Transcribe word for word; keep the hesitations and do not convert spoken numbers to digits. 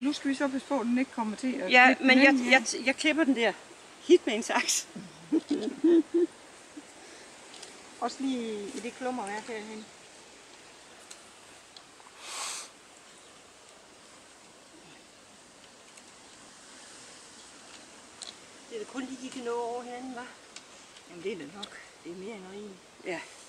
Nu skal vi så passe på, at den ikke kommer til at Ja, men jeg, jeg, jeg, jeg klipper den der hit med en saks. Også lige i det klummerværk herhen. Det er da kun lige, de kan nå over herinde, hva'? Jamen det er det nok. Det er mere end noget. Ja.